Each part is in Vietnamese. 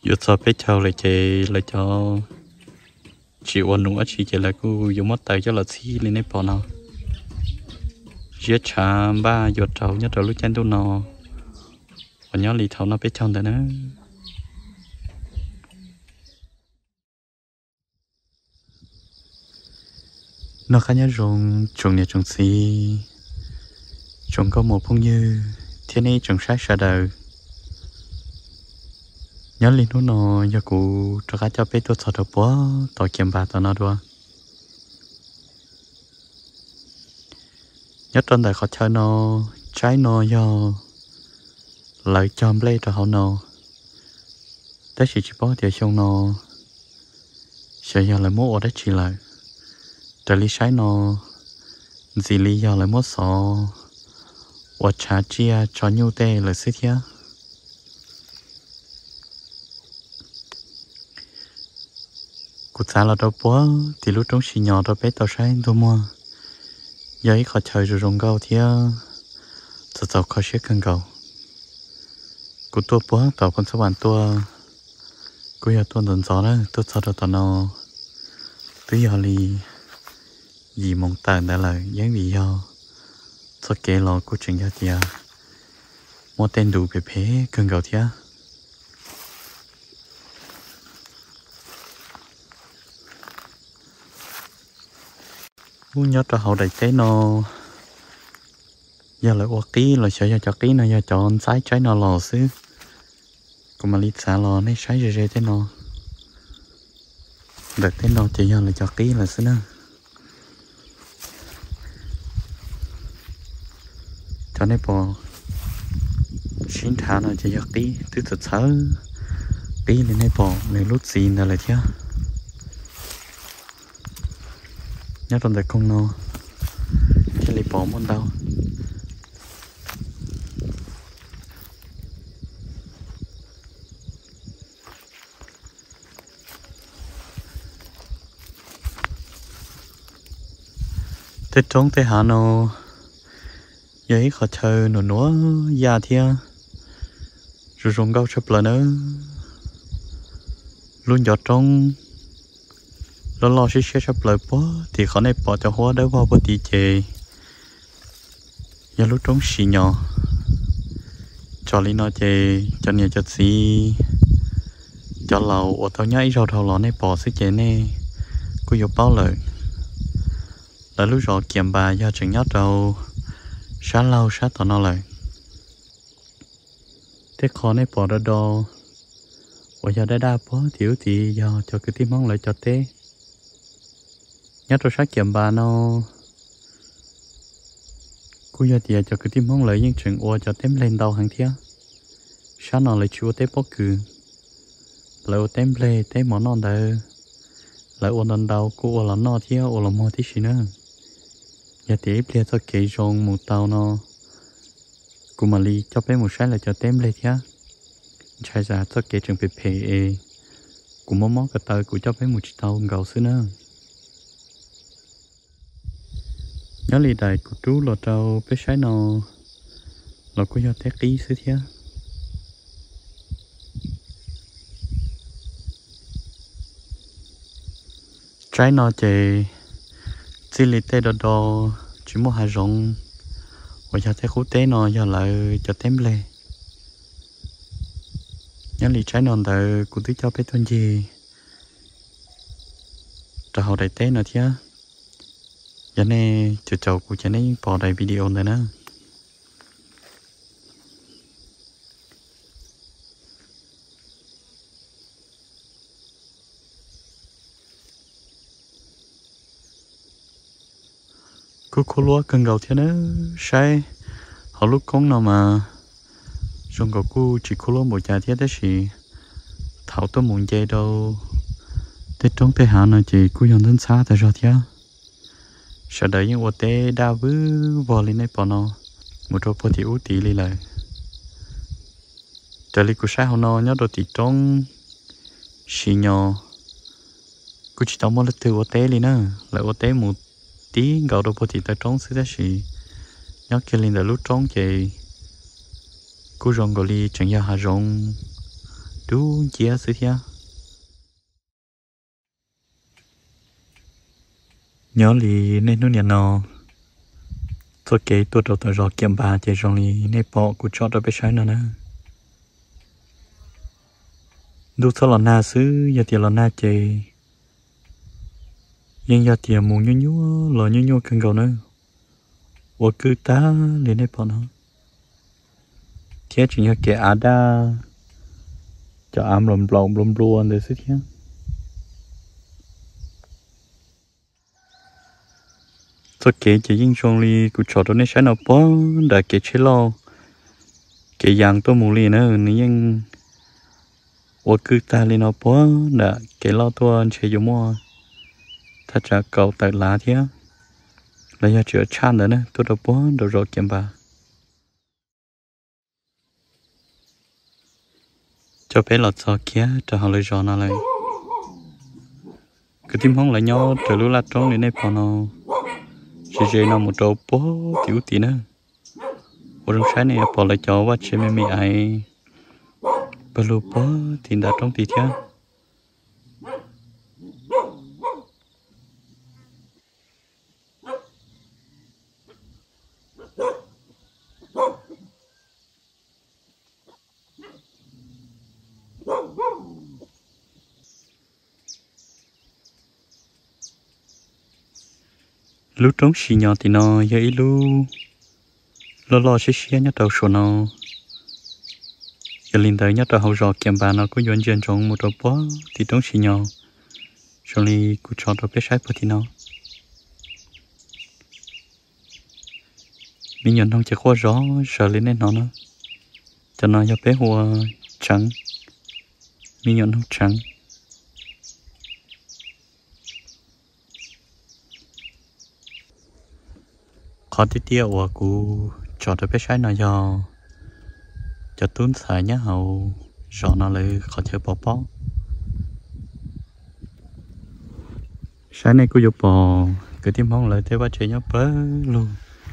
giờ cho bé cháu lại cho chị ôn đúng chị chỉ là cô dùng mất tay cho là xí lên đấy bỏ nào giết chả ba giờ cháu nhớ lúc chân tôi nó và nhớ lì thầu nó bé cháu đấy nữa nó khá nhớ rồng trồng nhà trồng xí trồng có một phong như thế này trồng sát xa đời nhớ lên nó giờ cụ cho cá cho bé tôi sợ được quá tao kiếm bà tao nó đua nhớ trong đời khó chơi nó trái nó do lại chom lấy cho họ nó tới chỉ bỏ thì xong nó sẽ giờ lại mua ở đấy chỉ lại để lý trái nó gì lý do lại mua sò và trả chia cho nhiều tê là xí thế cụ xã là đâu bố thì lúc trống xì nhỏ đâu bé tao sáng tôi mua giấy khó chơi rồi rong gạo thì thật sự khó xếp cần gạo cụ tôi bố tao con số bản tôi cụ giờ tôi đừng gió đó tôi sao đâu tao nó tôi giờ li gì mong tàn đã là giấy vì do cho kể lo của chuyện gia thì mua tên đủ về phế cần gạo thì muốn nhớ cho hậu đại tế nó giờ lại qua tí là sợ cho tí nó giờ chọn trái trái nó lò xứ còn mà lít xả lò này trái rề thế nó đợt thế nó chỉ giờ là cho tí là xứ nữa cho nên bỏ chín tháng nó chỉ giật tí từ từ sáu tí lên đây bỏ này lút gì nữa là chứ nhớ trong đời con nó cái lấy bỏ món đâu thế trống thế hả nó giấy khó chơi nó núa già thia rồi rong gạo chụp là nữa luôn giọt trong lo xí chụp lại bó thì khó này bỏ cho hoa đỡ vào bó tí chè giờ lúc trống xì nhỏ cho lý nó chè cho nhiều cho xí cho lầu ở tao nhảy rau thầu lò này bỏ xí chè này cứ vô bao lời là lúc rồi kiểm bà do chừng nhát đâu sáng lâu sáng tao nó lại thế khó này bỏ ra đồ bây giờ đã đa bó thiếu thì do cho cái tim mong lại cho thế nhát rồi sáng kiểm bà nó cứ giờ thì cho cái tim mong lại những chuyện ô cho tém lên đầu hàng thía sáng nào lại chua tém bó cừ lại ô tém lê tém món non đời lại ô lần đầu cô ô là no thía ô là mò tí xí nữa giờ thì bây giờ kể rong một tàu nó cũng mà li cho bé một sáng là cho tém lên thía chạy ra cho kể trường phê cũng món cái tàu của cho bé một tàu gạo xứ nữa nhớ lì đại của chú là trâu bé sái nó là có do té ký xứ thía trái nó chè chỉ lì tê đo chỉ mua hai rong và cho té khu té nó giờ lại cho tém lên nhớ lì trái non đời của tôi cho bé thôn gì cho hậu đại té nó thía giờ này chầu của cho nên bỏ đầy video này nữa cứ khô lúa cần gạo thế nữa sai họ lúc con nào mà trong gạo cu chỉ khô lúa một chả thế đấy gì thảo tôi muốn chơi đâu thế trong thế hạ nó chỉ cứ dùng đến xa tại sao thế sau đấy những ô tê đa vứ vò lên này bỏ nó một chỗ bỏ thì út tí đi lại tại vì cứ sai họ nó nhớ đồ tí trong xì nhỏ cứ chỉ tao mua lịch từ ô tê đi nữa lại ô tê một tí gạo đồ bỏ thì tại trong xí đấy gì nhớ kia lên là lúc trong thì cứ rong gạo đi chẳng giờ hà rong đu chia sự thia nhớ lì nên nó nhận nó tôi kể tôi đầu tôi rồi kiếm bà chỉ trong lì nên bỏ của cho tôi biết sai nữa nè đu sao là na xứ giờ thì là na chè nhưng giờ thì mù nhu nhu là nhu nhu cần cầu nữa và cứ ta lên đây bỏ nó thế chỉ là cái à đa cho ám lom luôn để xí thế tôi kể chỉ riêng trong li của trò đó nên sẽ nào bỏ đã kể chế lo kể dạng tôi mù li nữa nếu như và cứ ta lên nó bỏ đã kể lo tôi chơi giống mua thật ra cậu tại lá thế là giờ chữa chan nữa nè tôi đã bỏ đồ rồi kiếm bà cho bé lọt gió kia cho họ lấy gió nó lại cái tim không lại nhau từ lúc là trống đến đây bỏ nó chỉ nó một chỗ bó tiểu tí nữa ở trong sáng này bỏ lại cho và chơi mẹ ai bờ lô bó thì đã trong tí thế lúc trống xì nhỏ thì nó dậy lu lo xí nhá đầu sổ nó giờ linh tới nhá đầu hậu rò kiếm bà nó có dọn dọn trong một đầu bó thì trống xì nhỏ cho li cứ cho đầu bé sai bữa thì nó mình nhận không chỉ qua gió sợ lên nên nó nữa cho nó cho bé hoa trắng mình nhận không trắng khó tí tiêu của cô cho tôi biết sai nó cho tuấn xài nhá hậu rõ nó lại khó chơi bỏ sáng nay cô dục bò cứ tìm mong lại thế ba chơi nhá bớ luôn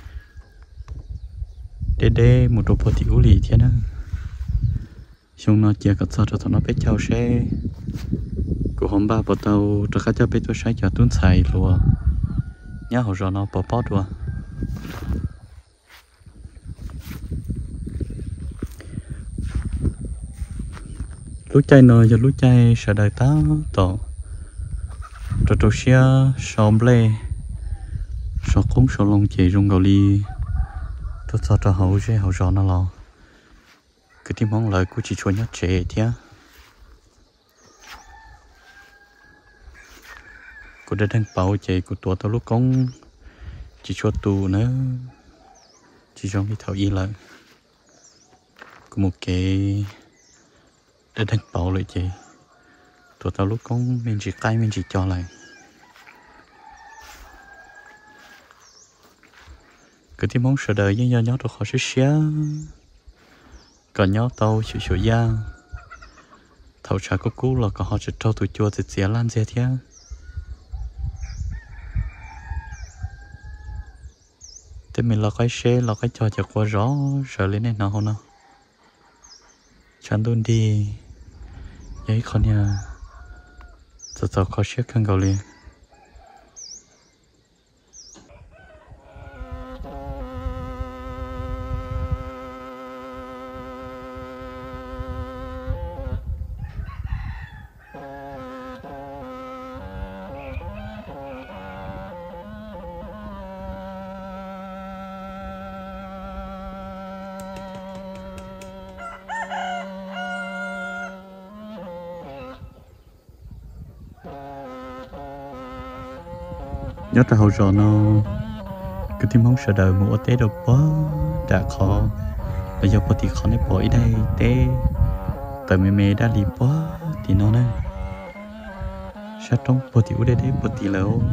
đê một đồ bò tiểu lì thế đó xong nó chia cắt sao cho nó biết chào xe cô hôm ba bỏ tàu cho khách cho biết tôi sai cho tuấn xài luôn nhá hậu rõ nó bỏ đùa lúc chạy nó giờ lúc chạy sợ đời ta tổ rồi tôi xe sòng ble sòng cũng sòng lông chạy rung gạo li tôi cho cho hậu xe hậu gió nó lo cái tim mong lời của chị chua nhát trẻ thế cô đã đang bảo chạy của tuổi tao lúc công chị chua tù nữa chị trong cái thầu y lại có một cái để đánh bảo lại chị tụi tao lúc con mình chỉ tay mình chỉ cho lại cái tiếng mong sợ đời với nhau nhớ tôi khó xé còn nhớ tao chịu chịu da thầu trả có cú là còn họ chỉ trâu tụi chua thì xé lan xe thế thế mình là cái xe là cái trò chả qua rõ sợ lên này nào không nào chẳng đun đi giấy con nhà giờ khó xếp khăn cầu liền nhớ ra hậu rồi nó cứ tìm mong sợ đời một tế đâu quá đã khó bây giờ có thì khó nên bỏ ở đây tế tại mẹ đã đi quá thì nó nè sát trong bỏ thì ở đây bỏ thì lâu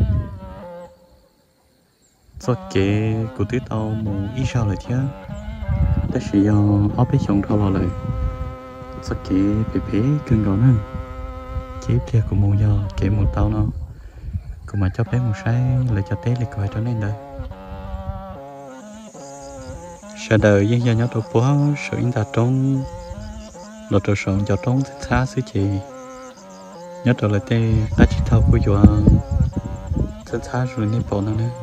do kế của tứ tao một ít sao lại chứ ta chỉ ở bên trong thao lại do kế bé cưng đó nè chế kia của một giờ kế một tao nó cũng mà cho bé một sai lại cho té lại coi cho nên đời sợ đời với nhau nhau đồ quá sợ in ta trong lọt trâu sống cho trống xa xứ chị nhớ trở lại tê đã chỉ thao của dùa xa xa rồi nên bỏ nó nữa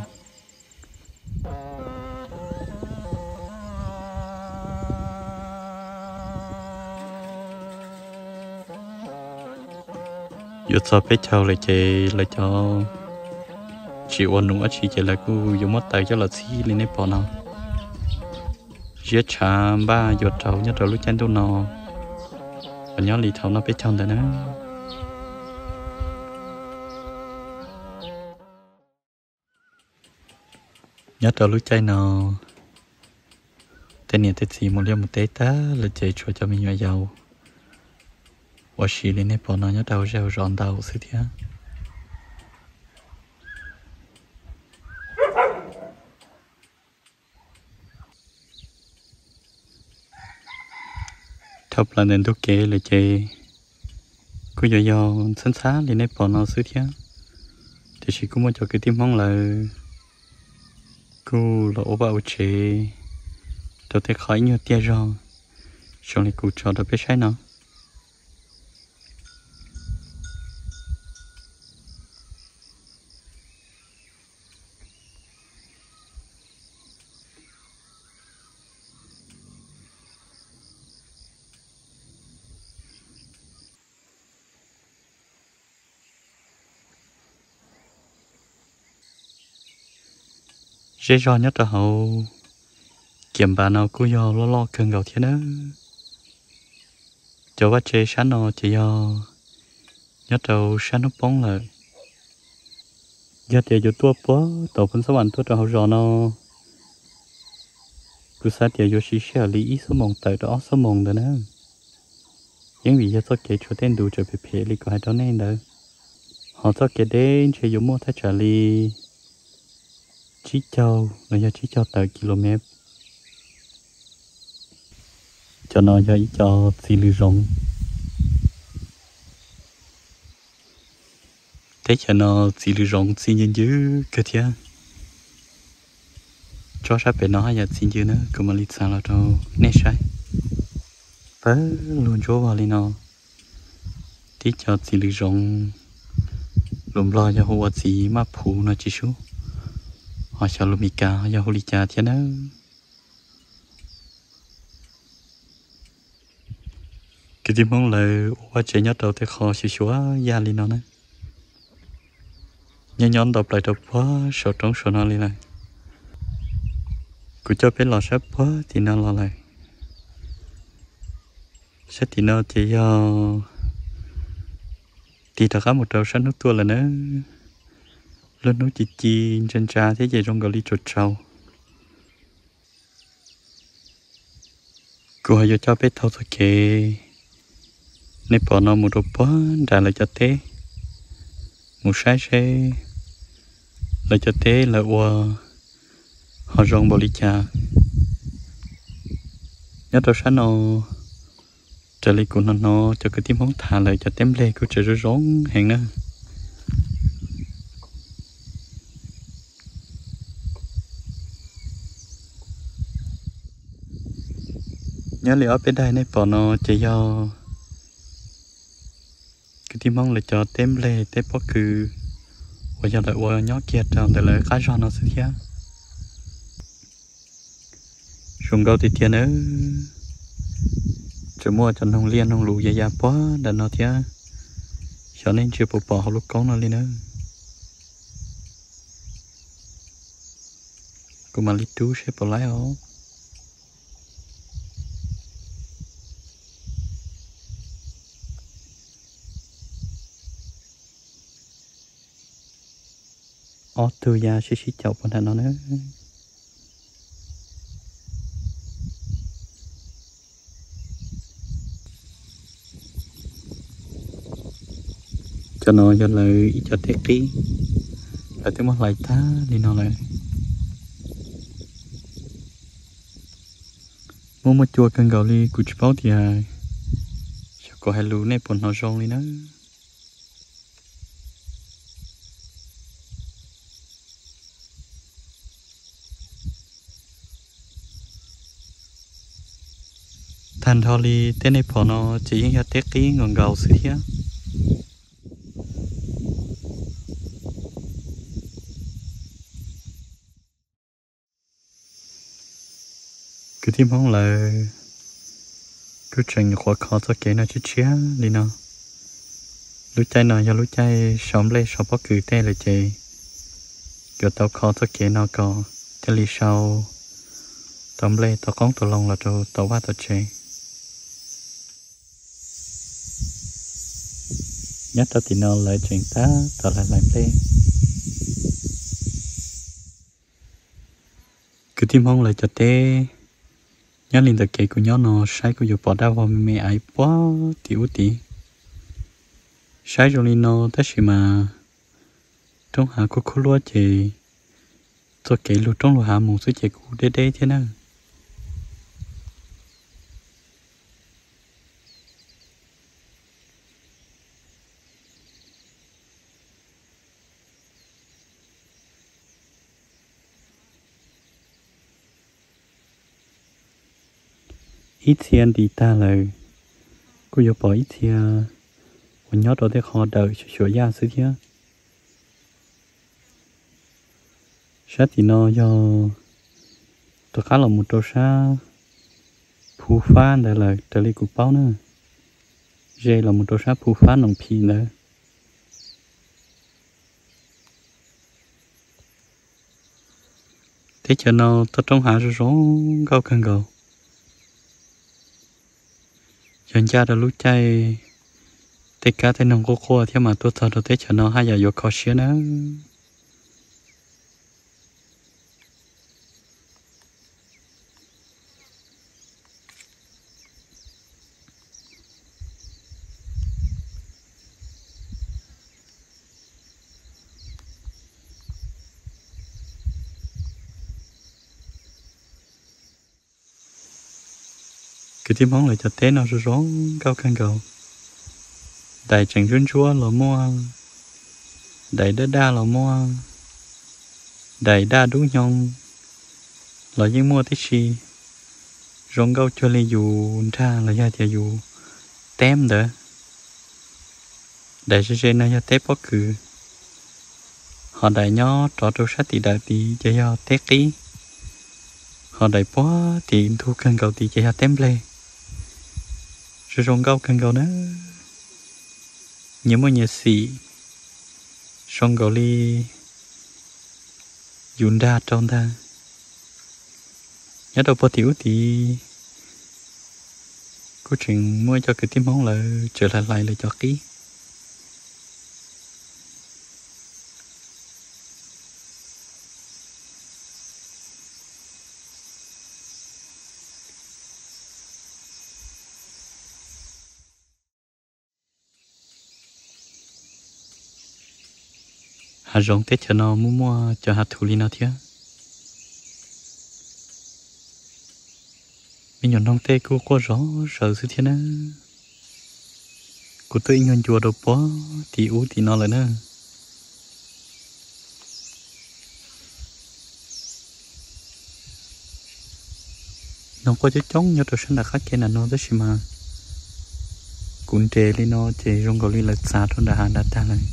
giờ sao biết chào lại chị lại cho chị ôn nữa chị chỉ là cô dùng mất tay cho là xí lên nên bỏ nó giết chả ba giờ trâu nhớ trâu lúc chân đâu nó và nhớ lì thầu nó biết chọn đấy nữa nhớ trâu lúc chân nó tên này tên gì một liều một tế ta là chạy cho mình nhỏ giàu và xí lên nên bỏ nó nhớ trâu rau rọn đầu xí thế thập là nên tôi kể là chạy cứ do sẵn xá lên nên bỏ nó xí thế thì chỉ cũng muốn cho cái tim mong là cô là ô bảo chế tôi thấy khỏi nhiều tia rồi cho nên cô cho tôi biết sai nó dễ rồi nhất là hậu kiểm bà nào cũng do lo cơn gạo thế nữa cho vắt chế sáng nó chỉ do nhất đầu sáng nó bóng lại giờ thì cho tua bó tàu phân số bản tua cho họ rõ nó cứ sát thì cho xí xẻ lý ý số mong tới đó số mong đó nữa những vì giờ tôi kể cho tên đủ cho bị phê lý có hai đó nên đó họ tôi kể đến chỉ dùng một thái trả lý chỉ châu là giờ chỉ châu tới km cho nó cho ý cho xì lì rộng thế cho nó xì lì rộng xì nhân dữ cơ thia cho sắp về nó hay là xì dữ nữa cứ mà lít sang là cho nét sai và luôn chỗ vào đi nó tí cho xì lì rộng lùm lo cho hoa xì mà phụ nó chỉ số họ cho lùm mì họ cho hồ lì trà thế nữa cái gì mong là hoa chế nhất đầu thì khó chỉ số gia lên nó nữa nhớ nhón đọc lại đọc quá sợ trống sợ nó lên lại cứ cho biết lo sắp quá thì nó lo lại sẽ thì nó chỉ thì thật một trâu sắn nước tua là nó lên nó chỉ trên trà thế vậy trong gò ly chuột trâu cô hay cho biết thâu thôi kì nếu bỏ nó một đôi bó đã lại cho thế một sai xe lại cho thế là họ rong bò ly trà nhớ trâu sắn nó trở lại của nó cho cái tim bóng thả lại cho tém lê của trời rốn hẹn nữa nhớ liệu ở bên đây này bỏ nó chỉ do cái tim bóng lại cho tém lê tém bó cừ và giờ lại qua nhó kia tròn để lại khá giòn nó sẽ thế dùng gạo thì tiền nữa chỉ mua cho nông liên nông lù dày quá để nó thế cho nên chưa bỏ lúc con nó lên nữa cũng mà lít chú sẽ bỏ lái không ở từ nhà sẽ chọc vào nó nữa cho nó cho lời cho tết đi là tiếng mất lại ta đi nó lại mua một chùa cần gạo đi cụ chỉ bảo thì cho có hai lú này bọn nó rong đi nữa thành thò li tên này phò nó chỉ những cái tết ký ngon gạo xí á cứ thêm không là cứ chừng khỏi khó cho kẻ nào chứ chia đi nào lúc chạy nào giờ lúc chạy sống lên sống bắt cứ tên là chị giờ tao khó cho kẻ nào có thế li sau tóm lên tao con tao lòng là tao qua tao chơi nhất tao thì nó lại chuyện ta tao lại làm lên cứ thêm không lại cho tê nhớ linh thực kỹ của nó sai của dù bỏ ra vào mẹ ai quá tiểu tí sai rồi linh nó tất nhiên mà trong hạ của cô lúa chị cho kỹ luôn trong lúa hạ một số chị cụ đê đê thế nào ít tiền đi ta là cô dù bỏ ít tiền còn nhớ đó để họ đợi sửa ra sự thế sát thì nó do tôi khá là một trò sa phù pha đây là trợ lý cục báo nữa dê là một trò sa phù pha nồng phi nữa thế cho nó tôi trong hạ rồi gạo cần gạo dần ra là lúc chạy tất cả thế nông cô khô thế mà tôi thở được thế cho nó hay là vô khó xíu nữa cái tim mong lại cho té nó rồi gạo cần gạo đại chẳng run chúa là mua đại đa đa là mua đại đa đúng nhông là những mua tí gì rong gạo cho lấy dù ra là ra thì dù tem đó đại sẽ nó ra tép bất cứ họ đại nhỏ trò trâu sát thì đại thì cho tép ký họ đại bó thì thu cần gạo thì cho tem lê rồi rong gạo cần gạo nữa những món nhà xì rong gạo li dùng đa trong ta nhớ đâu bỏ tiểu thì cô chuyện mua cho cái tim món là trở lại là cho ký hà rong tết cho nó mua cho hạt thủ li nó thiệt mình nhận nông tê cô có rõ sợ sự thiên á cô tôi nhận chùa đâu bó thì ú thì nó lại nữa nó có chút chống nhớ tôi sinh là khác cái nào nó đó xí mà cuốn trề lên nó trề rong gạo lên là xa trong đã hàng đã ta này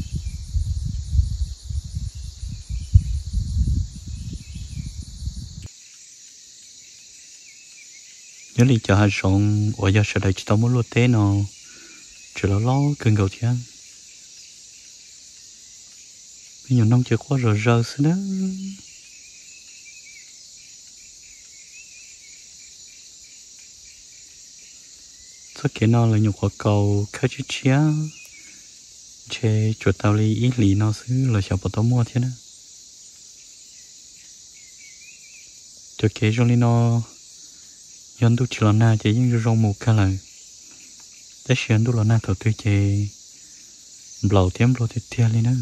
nhớ đi cho hai sòng ở giờ sẽ đợi chỉ tao muốn lúa té nó chỉ là lo cơn gạo thiệt bây giờ nông chưa có rồi xí đó sau khi nó là nhục quả cầu khơi chút chia chế chuột tàu li ít lì nó xứ là chào bọn tao mua thế nữa cho kế trong li nó dân tu chỉ là na chỉ những rong một cái là để xem tu là na thầu tươi chế bầu tiêm bầu tiết tia lên nữa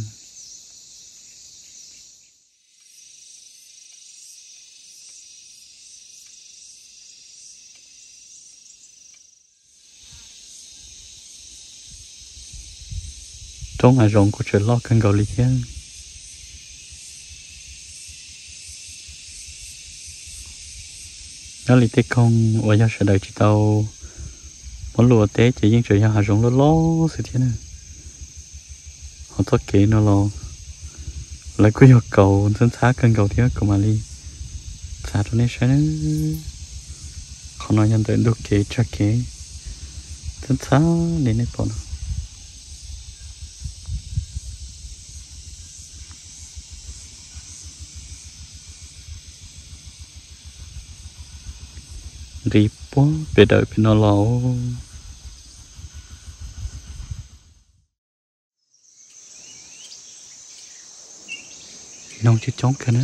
trong ngày rong của trời lo cơn gạo li kia nó li tê không ở nhà sẽ đợi chỉ tao món lúa té chỉ những chuyện họ rong lo sự thế này họ thoát kỹ nó lo lại cứ yêu cầu dân xã cần cầu thiếu của mà đi xã đó này sẽ không nói nhận tới được kỹ chắc kỹ dân xã đến đây bỏ nó đi bố về đợi bên nó lo nông chứ chóng cả nữa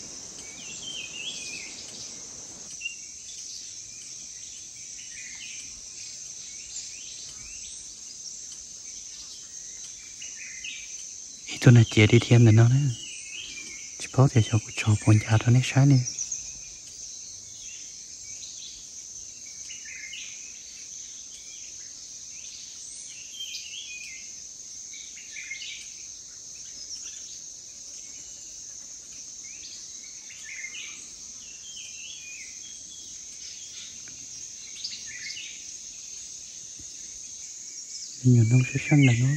tôi nói chia đi thêm nữa nó nữa chỉ bảo để cho cô cho bọn già đó này sáng này nhiều nông sẽ sáng này nó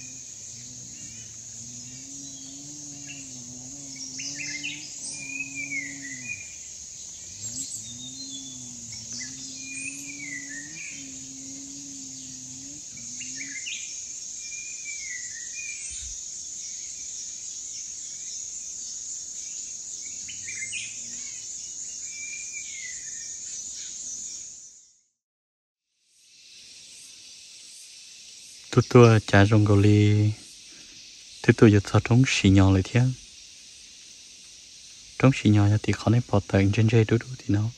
tôi trả rong gò li tôi giờ sao trống xì nhỏ lại thế trống xì nhỏ thì khó nên bỏ tận trên dây đủ thì nó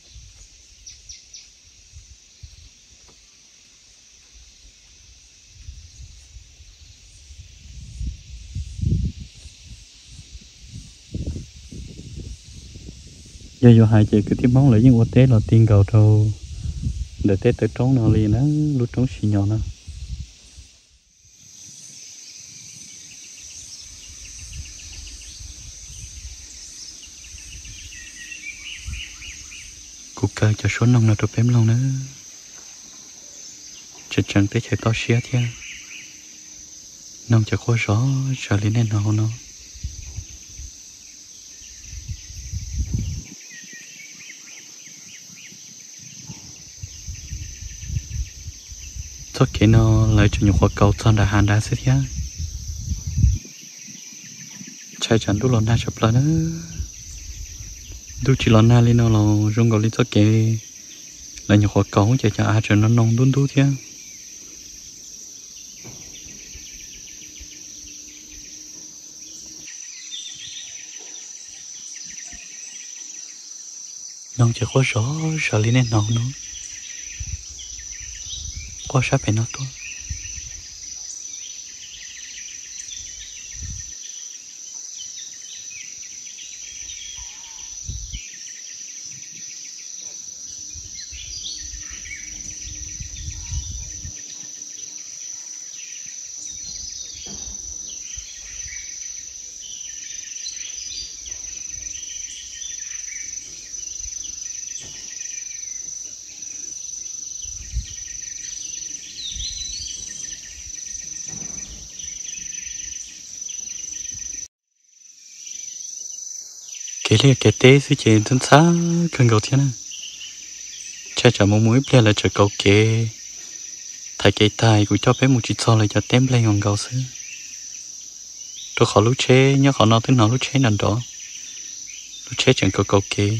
giờ hai chị cứ tiếp món lại những quả té là tiên cầu trâu để té tới trống nào liền á lúc trống xì nhỏ nó cuộc cờ cho số nông nào tôi bém lòng nữa chỉ chẳng tới chạy to xía thế nông cho khó rõ trở lên nên nào nó thoát cái nó lại cho nhiều khoa cầu toàn đã hàn đã xí thế chạy chẳng đủ lon na chụp lại nữa đủ chỉ lon na lên nó là rong gọi lên thoát cái là nhiều khoa cầu chạy cho ai cho nó nông đun đu thế nông chỉ khó rõ trở lên nên nào nó qua sát phải nó thôi cái này cái té sự chuyện thân xa cần cầu thiên cha chả mong muốn plea là chờ cầu kê thay cái tai của cho bé một chút sau lại cho tem lên ngọn cầu xứ tôi khó lúc chế nhớ khó nói tới nó lúc chế nằm đó lúc chế chẳng cầu cầu kê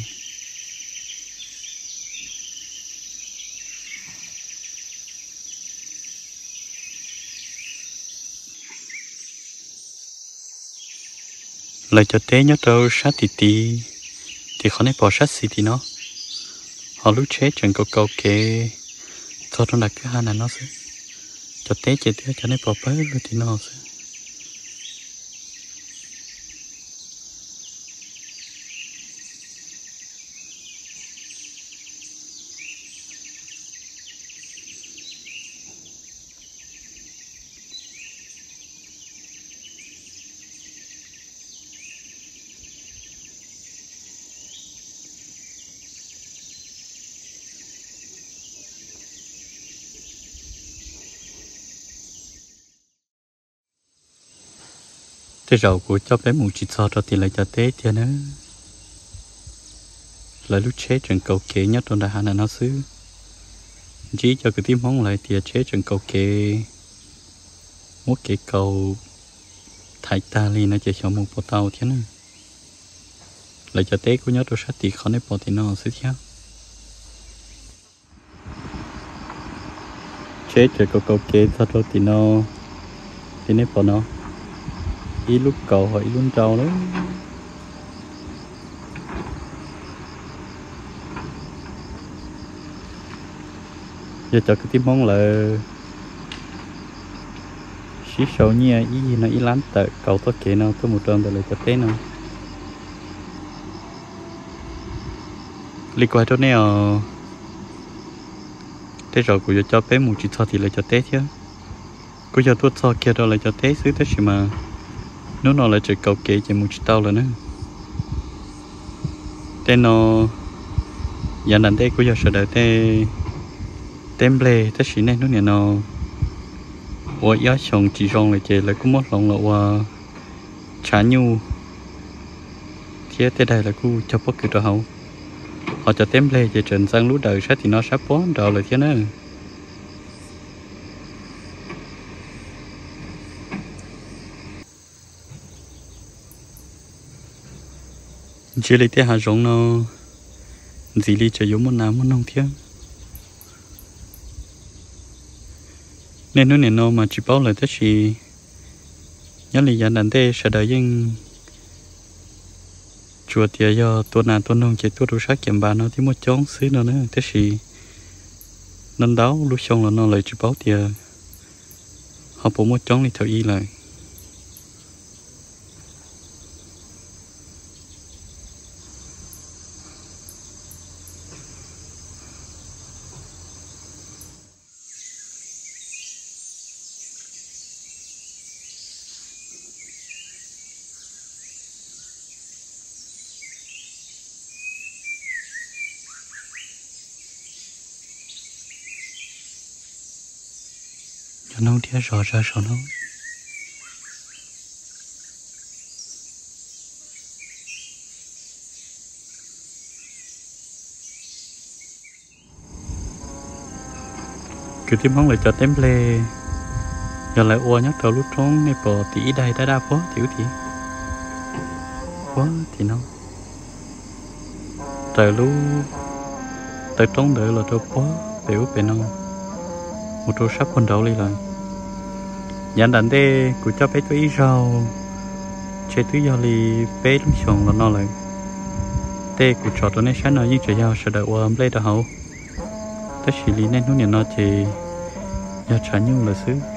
lại cho té nhớ đâu sát thì khó nên bỏ sát xì thì nó họ lúc chế chẳng cầu cầu kê thôi nó đặt cái hai này nó sẽ cho té chế té cho nên bỏ bớt luôn thì nó sẽ thế rồi của cho bé mù chỉ cho thì lại cho té thì nữa là lúc chế trận cầu kê nhất trong đại hà nó xứ chỉ cho cái tim hóng lại thì chế trận cầu kê một cái cầu thái ta li nó chỉ cho một bộ tàu thế này lại cho té của nhớ tôi sát thì khó nên bỏ thì nó xứ theo chế trận cầu kê thật rồi thì nó thì nên bỏ nó ít lúc cầu hỏi luôn trâu đấy giờ cho cái tim mong là xí sầu nhia ý nó ý lắm tại cầu tốt kỹ nào có một tròn tại lại cho té nào đi qua chỗ này thế rồi cũng cho bé một chỉ cho thì lại cho té chứ cũng giờ tuốt so kia đó lại cho té xứ thế mà nếu nó lại chỉ cầu kỹ chỉ một chỉ tao là nữa tên nó giờ này đây cũng giờ sợ đợi tem ble thế chỉ này nó nè nó ủa giá chồng chỉ rong lại chơi lại cũng mất lòng là ủa trả nhu thế tới đây là cũng cho bất cứ đồ hậu họ cho tem ble chơi trần sang lúa đời sát thì nó sắp bón rồi lại thế nữa chỉ lấy thế hà rong nó gì đi chơi giống món nào món nông thiên nên nó nè nó mà chỉ bảo là thế gì nhớ là giờ đàn thế sẽ đợi nhưng chùa tiệt do tuần nào tuần nông chỉ tuần đủ sát kiểm bà nó thì một chón xứ nữa thế gì nên đáo lúc xong là nó lại chỉ bảo tiệt họ bỏ một chón đi theo y lại nông thiên rõ ra rõ nông cứ tìm mong lại cho tem ple giờ lại ua nhắc đầu lúc trốn này bỏ tí đây đã đa quá thiếu thì quá thì nó trời lúc tới trốn đợi là đâu quá biểu về nó một chỗ sắp con đầu đi lại nhận đánh thế của cho bé tôi rau chơi túi giờ đi bé lúc xong là nó lại thế của trò tôi này sáng nào nhưng chơi giao sẽ đợi ôm lấy đó hậu tất chỉ lý nên nó nhận nó thì giờ trả nhiêu là xứ